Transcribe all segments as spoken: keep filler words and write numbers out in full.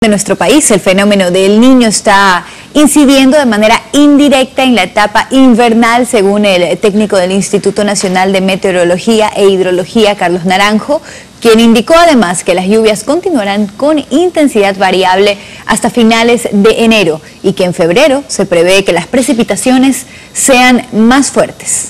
De nuestro país, el fenómeno del Niño está incidiendo de manera indirecta en la etapa invernal, según el técnico del Instituto Nacional de Meteorología e Hidrología, Carlos Naranjo, quien indicó además que las lluvias continuarán con intensidad variable hasta finales de enero y que en febrero se prevé que las precipitaciones sean más fuertes.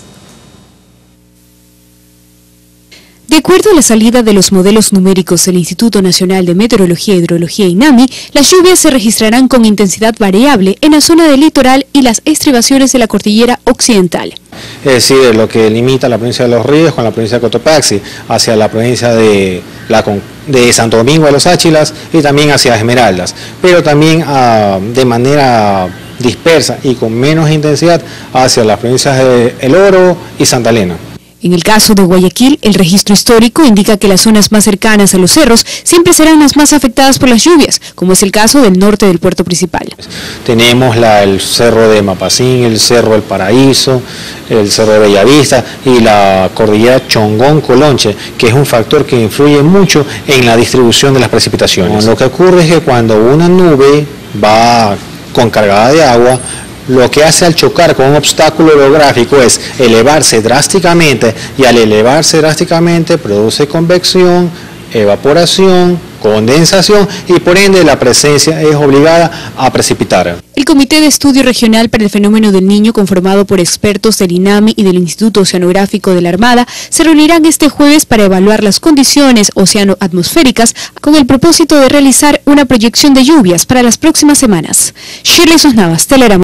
De acuerdo a la salida de los modelos numéricos del Instituto Nacional de Meteorología e Hidrología INAMI, las lluvias se registrarán con intensidad variable en la zona del litoral y las estribaciones de la cordillera occidental. Es decir, lo que limita la provincia de Los Ríos con la provincia de Cotopaxi, hacia la provincia de, la, de Santo Domingo de los Áchilas y también hacia Esmeraldas, pero también uh, de manera dispersa y con menos intensidad hacia las provincias de El Oro y Santa Elena. En el caso de Guayaquil, el registro histórico indica que las zonas más cercanas a los cerros siempre serán las más afectadas por las lluvias, como es el caso del norte del puerto principal. Tenemos la, el cerro de Mapacín, el cerro del Paraíso, el cerro de Bellavista y la cordillera Chongón-Colonche, que es un factor que influye mucho en la distribución de las precipitaciones. Lo que ocurre es que cuando una nube va con cargada de agua, lo que hace al chocar con un obstáculo orográfico es elevarse drásticamente, y al elevarse drásticamente produce convección, evaporación, condensación y por ende la presencia es obligada a precipitar. El Comité de Estudio Regional para el Fenómeno del Niño, conformado por expertos del INAMI y del Instituto Oceanográfico de la Armada, se reunirán este jueves para evaluar las condiciones oceanoatmosféricas con el propósito de realizar una proyección de lluvias para las próximas semanas. Shirley Sus Navas, Telerama.